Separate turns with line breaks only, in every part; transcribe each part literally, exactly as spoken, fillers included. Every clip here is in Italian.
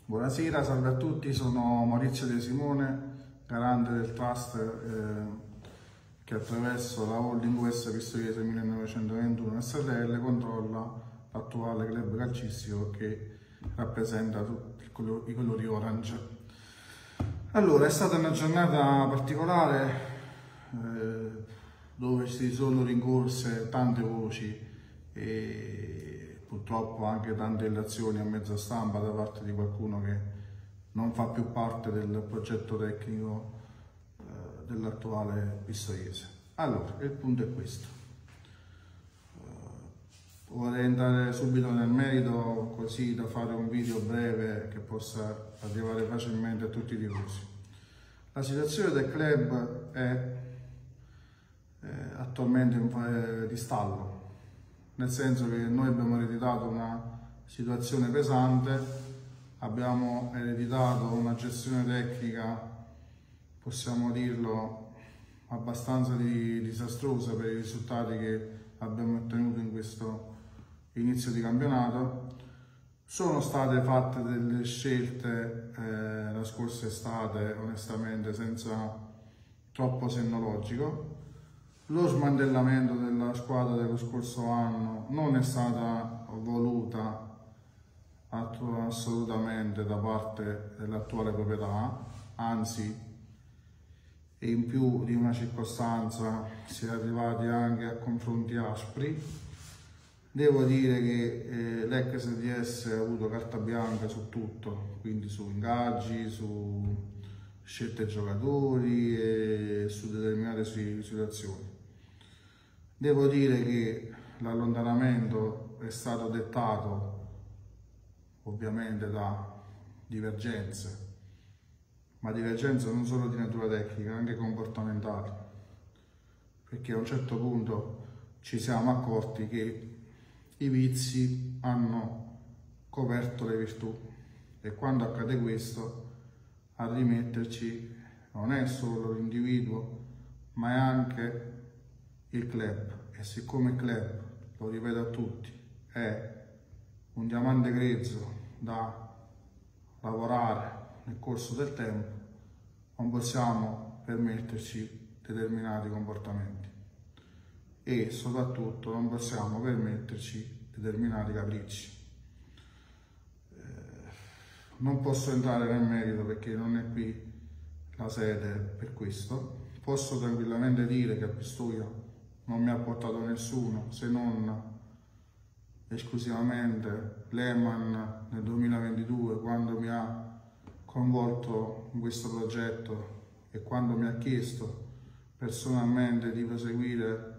Buonasera, salve a tutti, sono Maurizio De Simone, garante del trust eh, che attraverso la holding U S Pistoiese millenovecentoventuno S R L controlla l'attuale club calcistico che rappresenta tutti i colori, i colori orange. Allora, è stata una giornata particolare eh, dove si sono rincorse tante voci e purtroppo anche tante illazioni a mezza stampa da parte di qualcuno che non fa più parte del progetto tecnico eh, dell'attuale Pistoiese. Allora, il punto è questo. Uh, vorrei entrare subito nel merito così da fare un video breve che possa arrivare facilmente a tutti i tifosi. La situazione del club è eh, attualmente in, eh, di stallo. Nel senso che noi abbiamo ereditato una situazione pesante, abbiamo ereditato una gestione tecnica, possiamo dirlo, abbastanza di, disastrosa per i risultati che abbiamo ottenuto in questo inizio di campionato. Sono state fatte delle scelte eh, la scorsa estate, onestamente, senza troppo senno logico. Lo smantellamento della squadra dello scorso anno non è stata voluta assolutamente da parte dell'attuale proprietà, anzi, in più di una circostanza si è arrivati anche a confronti aspri. Devo dire che eh, l'ex D S ha avuto carta bianca su tutto, quindi su ingaggi, su scelte giocatori e su determinate situazioni. Devo dire che l'allontanamento è stato dettato ovviamente da divergenze, ma divergenze non solo di natura tecnica, anche comportamentali, perché a un certo punto ci siamo accorti che i vizi hanno coperto le virtù e quando accade questo a rimetterci non è solo l'individuo, ma è anche il club. E siccome il club, lo ripeto a tutti, è un diamante grezzo da lavorare nel corso del tempo, non possiamo permetterci determinati comportamenti e soprattutto non possiamo permetterci determinati capricci. Eh, non posso entrare nel merito perché non è qui la sede per questo. Posso tranquillamente dire che a Pistoia non mi ha portato nessuno se non esclusivamente Lehman nel duemilaventidue, quando mi ha coinvolto in questo progetto e quando mi ha chiesto personalmente di proseguire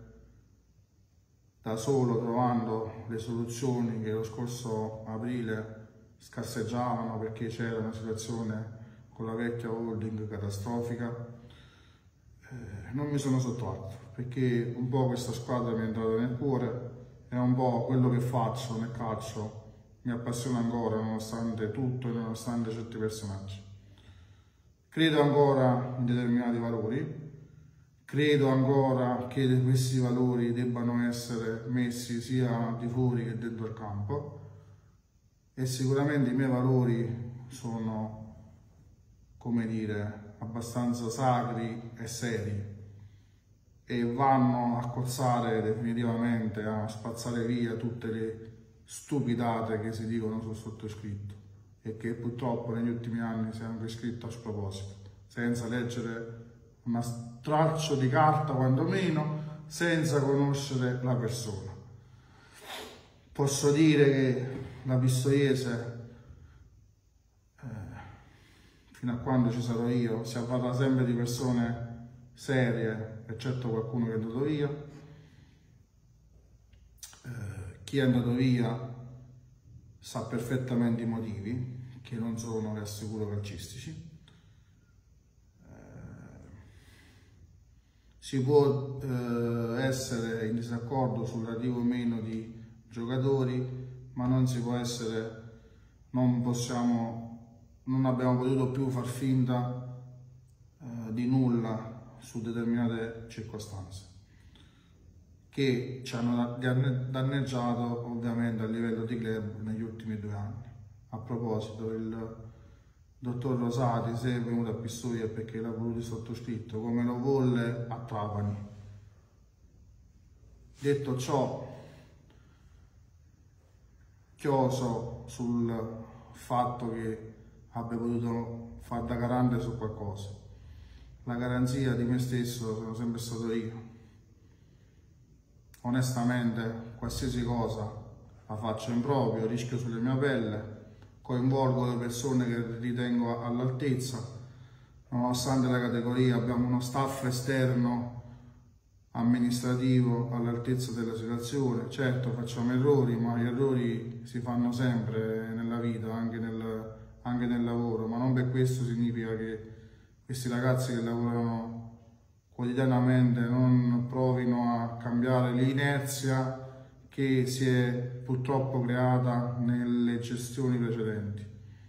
da solo, trovando le soluzioni che lo scorso aprile scarseggiavano perché c'era una situazione con la vecchia holding catastrofica. Eh, non mi sono sottratto perché un po' questa squadra mi è entrata nel cuore e un po' quello che faccio nel calcio mi appassiona ancora nonostante tutto e nonostante certi personaggi. Credo ancora in determinati valori, credo ancora che questi valori debbano essere messi sia di fuori che dentro il campo e sicuramente i miei valori sono, come dire, abbastanza sacri e seri e vanno a cozzare definitivamente, a spazzare via tutte le stupidate che si dicono sul sottoscritto e che purtroppo negli ultimi anni si è anche scritto a sproposito, senza leggere una straccio di carta quantomeno, senza conoscere la persona. Posso dire che la Pistoiese, eh, fino a quando ci sarò io, si avvata sempre di persone serie, eccetto qualcuno che è andato via. Eh, chi è andato via sa perfettamente i motivi, che non sono, vi assicuro, calcistici. Eh, si può eh, essere in disaccordo sull'arrivo o meno di giocatori, ma non si può essere, non possiamo, non abbiamo potuto più far finta eh, di nulla su determinate circostanze che ci hanno danneggiato ovviamente a livello di club negli ultimi due anni. A proposito, il dottor Rosati, se è venuto a Pistoia perché l'ha voluto sottoscritto, come lo volle a Trapani. Detto ciò, chioso sul fatto che abbia potuto far da garante su qualcosa. La garanzia di me stesso sono sempre stato io. Onestamente, qualsiasi cosa la faccio in proprio, rischio sulla mia pelle, coinvolgo le persone che ritengo all'altezza. Nonostante la categoria, abbiamo uno staff esterno amministrativo all'altezza della situazione. Certo, facciamo errori, ma gli errori si fanno sempre nella vita, anche nel, anche nel lavoro, ma non per questo significa che questi ragazzi che lavorano quotidianamente non provino a cambiare l'inerzia che si è purtroppo creata nelle gestioni precedenti.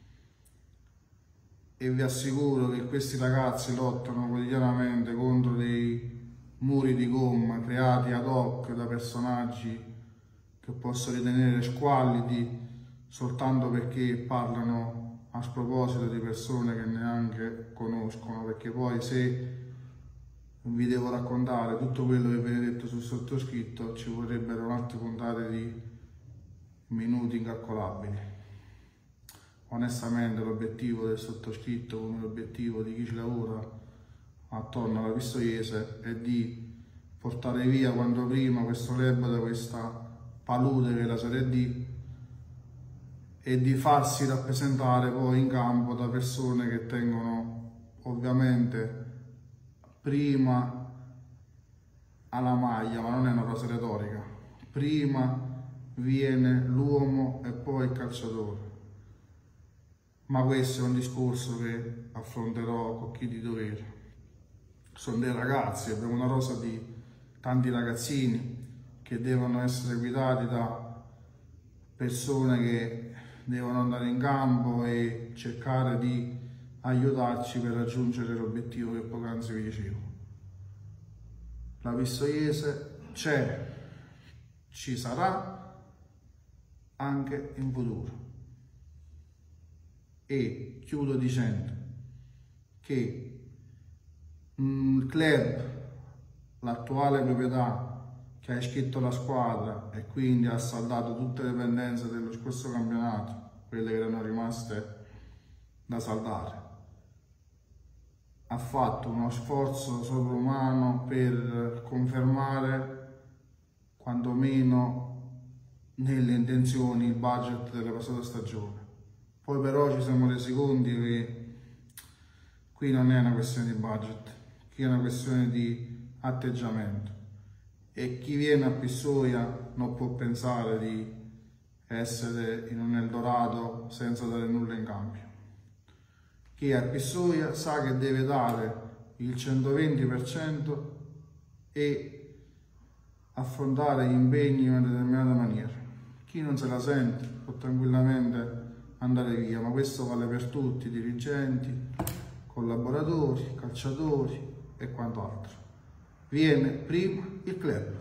E vi assicuro che questi ragazzi lottano quotidianamente contro dei muri di gomma creati ad hoc da personaggi che posso ritenere squallidi soltanto perché parlano a sproposito di persone che neanche conoscono, perché poi se vi devo raccontare tutto quello che viene detto sul sottoscritto ci vorrebbero un'altra puntata di minuti incalcolabili. Onestamente l'obiettivo del sottoscritto, come l'obiettivo di chi ci lavora attorno alla Pistoiese, è di portare via quanto prima questo club da questa palude che è la Serie D e di farsi rappresentare poi in campo da persone che tengono ovviamente prima alla maglia, ma non è una cosa retorica. Prima viene l'uomo e poi il calciatore. Ma questo è un discorso che affronterò con chi di dovere. Sono dei ragazzi, abbiamo una rosa di tanti ragazzini che devono essere guidati da persone che devono andare in campo e cercare di aiutarci per raggiungere l'obiettivo che poc'anzi vi dicevo. La Pistoiese c'è, ci sarà anche in futuro. E chiudo dicendo che il club, l'attuale proprietà che ha iscritto la squadra e quindi ha saldato tutte le pendenze dello scorso campionato, quelle che erano rimaste da saldare, ha fatto uno sforzo sovrumano per confermare quantomeno nelle intenzioni il budget della passata stagione. Poi però ci siamo resi conto che qui non è una questione di budget, qui è una questione di atteggiamento, e chi viene a Pistoia non può pensare di essere in un Eldorado senza dare nulla in cambio. Chi è a Pistoia sa che deve dare il centoventi per cento e affrontare gli impegni in una determinata maniera. Chi non se la sente può tranquillamente andare via, ma questo vale per tutti, dirigenti, collaboratori, calciatori e quanto altro. Viene prima il club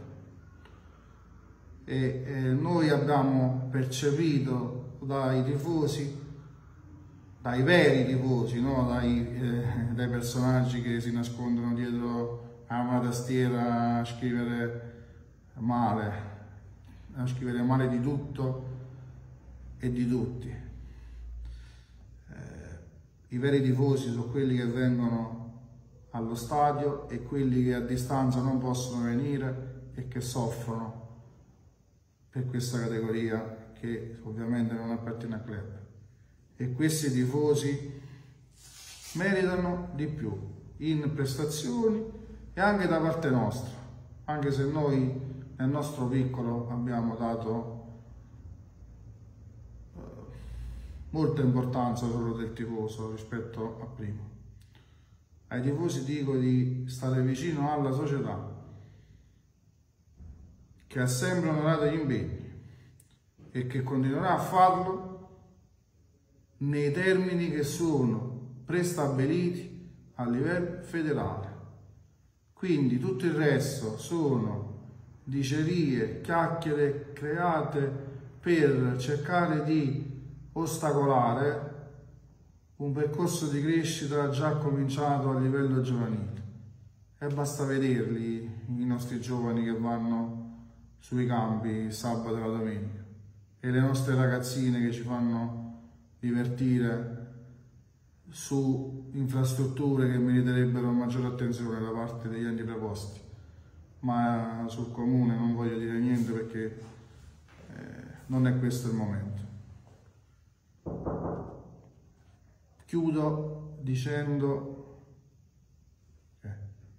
e eh, noi abbiamo percepito dai tifosi, dai veri tifosi, no? dai, eh, dai personaggi che si nascondono dietro a una tastiera a scrivere male, a scrivere male di tutto e di tutti. I veri tifosi sono quelli che vengono allo stadio e quelli che a distanza non possono venire e che soffrono per questa categoria che ovviamente non appartiene al club. E questi tifosi meritano di più in prestazioni e anche da parte nostra, anche se noi nel nostro piccolo abbiamo dato molta importanza solo del tifoso rispetto a prima. Ai tifosi dico di stare vicino alla società che ha sempre onorato gli impegni e che continuerà a farlo nei termini che sono prestabiliti a livello federale. Quindi tutto il resto sono dicerie, chiacchiere create per cercare di ostacolare un percorso di crescita già cominciato a livello giovanile e basta vederli, i nostri giovani che vanno sui campi il sabato e la domenica e le nostre ragazzine che ci fanno divertire su infrastrutture che meriterebbero maggiore attenzione da parte degli enti preposti, ma sul comune non voglio dire niente perché eh, non è questo il momento. Chiudo dicendo eh,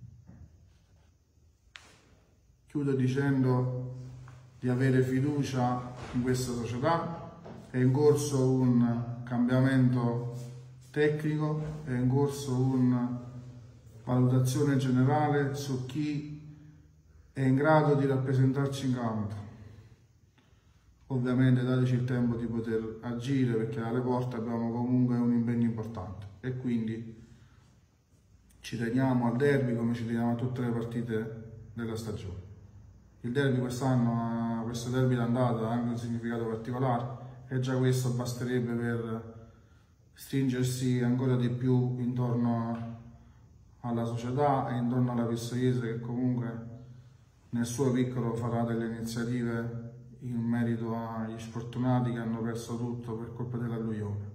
chiudo dicendo di avere fiducia in questa società. È in corso un cambiamento tecnico, è in corso una valutazione generale su chi è in grado di rappresentarci in campo. Ovviamente dateci il tempo di poter agire perché alle porte abbiamo comunque un impegno importante e quindi ci teniamo al derby come ci teniamo a tutte le partite della stagione. Il derby quest'anno, questo derby d'andata ha anche un significato particolare e già questo basterebbe per stringersi ancora di più intorno alla società e intorno alla Pistoiese, che comunque nel suo piccolo farà delle iniziative in merito agli sfortunati che hanno perso tutto per colpa dell'alluvione.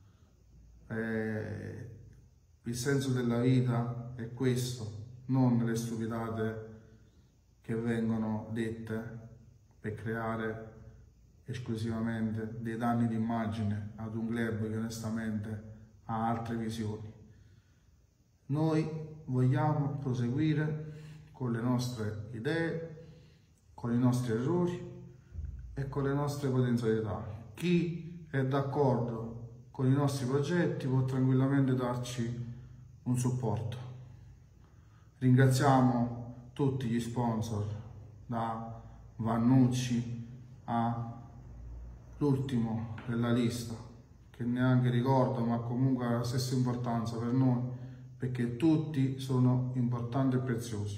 Eh, il senso della vita è questo, non le stupidate che vengono dette per creare esclusivamente dei danni d'immagine ad un club che onestamente ha altre visioni. Noi vogliamo proseguire con le nostre idee, con i nostri errori e con le nostre potenzialità. Chi è d'accordo con i nostri progetti può tranquillamente darci un supporto. Ringraziamo tutti gli sponsor, da Vannucci all'ultimo della lista, che neanche ricordo, ma comunque ha la stessa importanza per noi, perché tutti sono importanti e preziosi.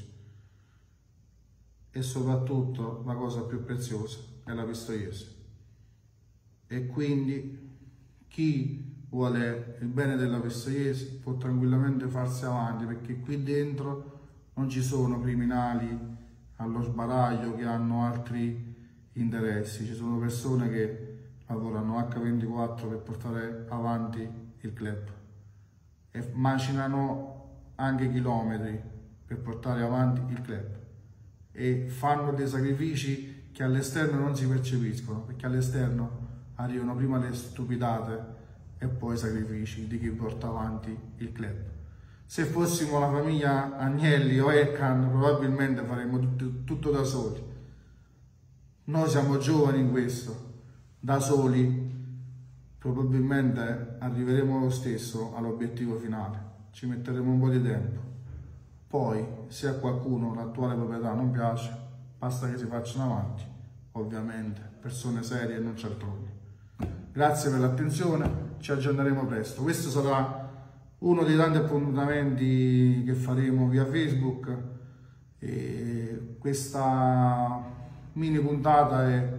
E soprattutto la cosa più preziosa è la Pistoiese. E quindi chi vuole il bene della Pistoiese può tranquillamente farsi avanti, perché qui dentro non ci sono criminali allo sbaraglio che hanno altri interessi, ci sono persone che lavorano acca ventiquattro per portare avanti il club e macinano anche chilometri per portare avanti il club e fanno dei sacrifici che all'esterno non si percepiscono, perché all'esterno arrivano prima le stupidate e poi i sacrifici di chi porta avanti il club. Se fossimo la famiglia Agnelli o Elkan probabilmente faremmo tutto, tutto da soli. Noi siamo giovani in questo, da soli probabilmente arriveremo lo stesso all'obiettivo finale, ci metteremo un po' di tempo. Poi se a qualcuno l'attuale proprietà non piace, basta che si facciano avanti, ovviamente persone serie e non cialtroni. Grazie per l'attenzione, ci aggiorneremo presto. Questo sarà uno dei tanti appuntamenti che faremo via Facebook e questa mini puntata è,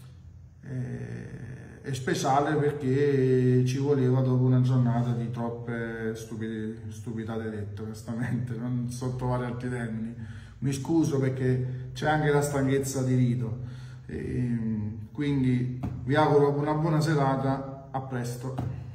è, è speciale perché ci voleva dopo una giornata di troppe stupide, stupidate dette, onestamente, non so trovare altri termini. Mi scuso perché c'è anche la stanchezza di rito. E quindi vi auguro una buona serata, a presto.